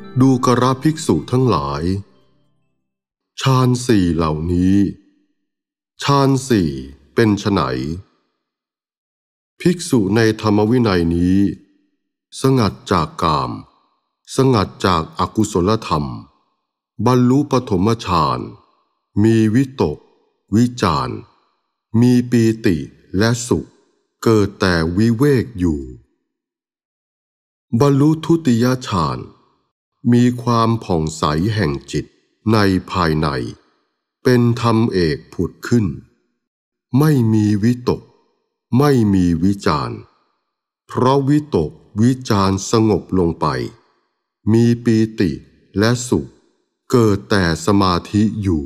ดูกระภิกษุทั้งหลายฌานสี่เหล่านี้ฌานสี่เป็นไฉนภิกษุในธรรมวินัยนี้สงัดจากกามสงัดจากอกุศลธรรมบรรลุปฐมฌานมีวิตกวิจารมีปีติและสุขเกิดแต่วิเวกอยู่บรรลุทุติยฌานมีความผ่องใสแห่งจิตในภายในเป็นธรรมเอกผุดขึ้นไม่มีวิตกไม่มีวิจารเพราะวิตกวิจารสงบลงไปมีปีติและสุขเกิดแต่สมาธิอยู่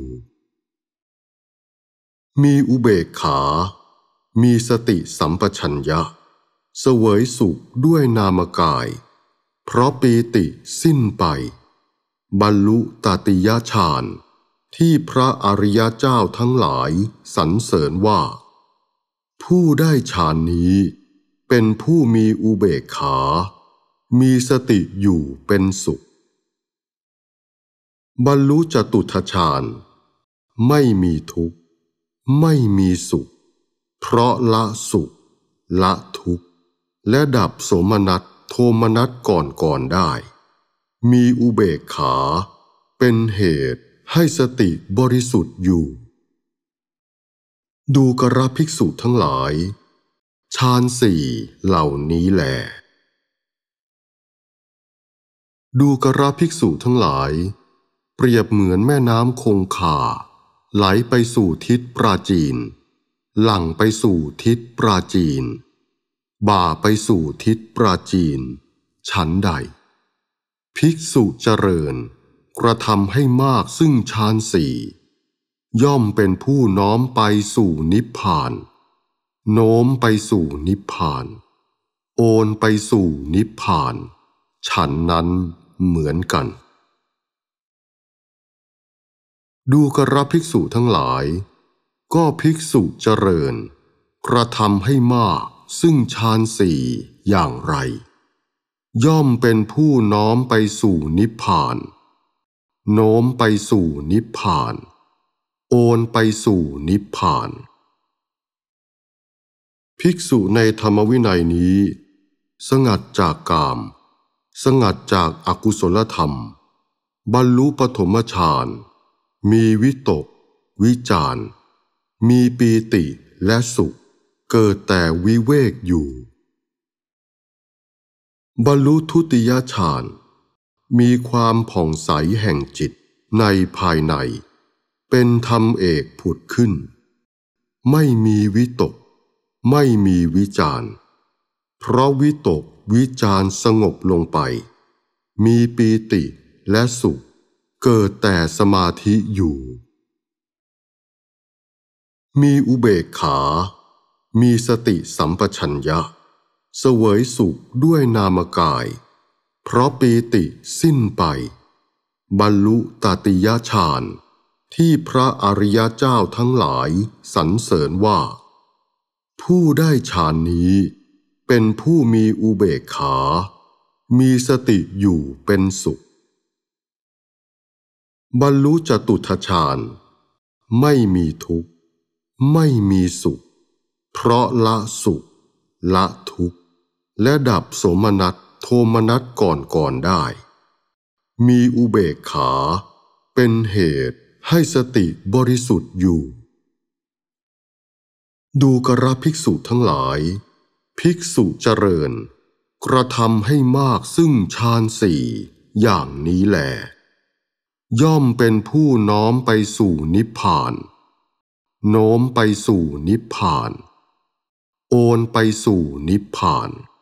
มีอุเบกขามีสติสัมปชัญญะเสวยสุขด้วยนามกายเพราะปีติสิ้นไปบรรลุตติยฌานที่พระอริยเจ้าทั้งหลายสรรเสริญว่าผู้ได้ฌานนี้เป็นผู้มีอุเบกขามีสติอยู่เป็นสุขบรรลุจตุตถฌานไม่มีทุกข์ไม่มีสุขเพราะละสุขละทุกข์และดับโสมนัสโทมนัสก่อนได้มีอุเบกขาเป็นเหตุให้สติบริสุทธิ์อยู่ดูกระภิกษุทั้งหลายฌานสี่เหล่านี้แลดูกระภิกษุทั้งหลายเปรียบเหมือนแม่น้ำคงคาไหลไปสู่ทิศปราจีนหลั่งไปสู่ทิศปราจีนบ่าไปสู่ทิศปราจีนฉันใดภิกษุเจริญกระทำให้มากซึ่งฌานสี่ย่อมเป็นผู้น้อมไปสู่นิพพานโน้มไปสู่นิพพานโอนไปสู่นิพพานฉันนั้นเหมือนกันดูกระภิกษุทั้งหลายก็ภิกษุเจริญกระทำให้มากซึ่งฌานสี่อย่างไรย่อมเป็นผู้น้อมไปสู่นิพพานโน้มไปสู่นิพพานโอนไปสู่นิพพานภิกษุในธรรมวินัยนี้สงัดจากกามสงัดจากอกุศลธรรมบรรลุปฐมฌานมีวิตกวิจารมีปีติและสุขเกิดแต่วิเวกอยู่บรรลุทุติยฌานมีความผ่องใสแห่งจิตในภายในเป็นธรรมเอกผุดขึ้นไม่มีวิตกไม่มีวิจารเพราะวิตกวิจารสงบลงไปมีปีติและสุขเกิดแต่สมาธิอยู่มีอุเบกขามีสติสัมปชัญญะเสวยสุขด้วยนามกายเพราะปีติสิ้นไปบรรลุตติยฌานที่พระอริยเจ้าทั้งหลายสรรเสริญว่าผู้ได้ฌานนี้เป็นผู้มีอุเบกขามีสติอยู่เป็นสุขบรรลุจตุตถฌานไม่มีทุกข์ไม่มีสุขเพราะละสุขละทุกข์และดับโสมนัสโทมนัสก่อนได้มีอุเบกขาเป็นเหตุให้สติบริสุทธิ์อยู่ดูกระภิกษุทั้งหลายภิกษุเจริญกระทำให้มากซึ่งฌานสี่อย่างนี้แลย่อมเป็นผู้น้อมไปสู่นิพพานโน้มไปสู่นิพพานโอนไปสู่นิพพาน